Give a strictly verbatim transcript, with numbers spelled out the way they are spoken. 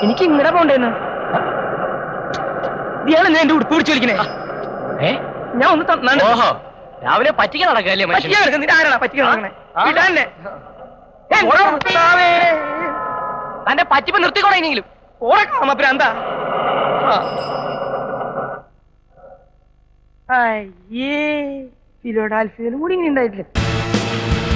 എനിക്ക് ഇങ്ങനെ പോണ്ടേന്ന്. ഇയാളെ ഞാൻ എന്റെ ഉടുപ്പ് പിടിച്ചു വലിക്കണേ. ഞാൻ ഒന്ന് തന്നാണ്. ഓഹോ, രാവിലെ പറ്റിക്കാൻ നടക്കല്ലേ? പറ്റിക്കാൻ നടക്കുന്ന ആരാണ് പറ്റിക്കാൻ നടക്കണേ? തന്റെ പറ്റിപ്പ് നിർത്തിക്കോണെങ്കിലും ഓടക്കാം പ്രാന്താ. അയ്യേ ഫിലോഡാൽഫിയലും കൂടി ഇങ്ങനെ ഉണ്ടായിട്ടില്ല.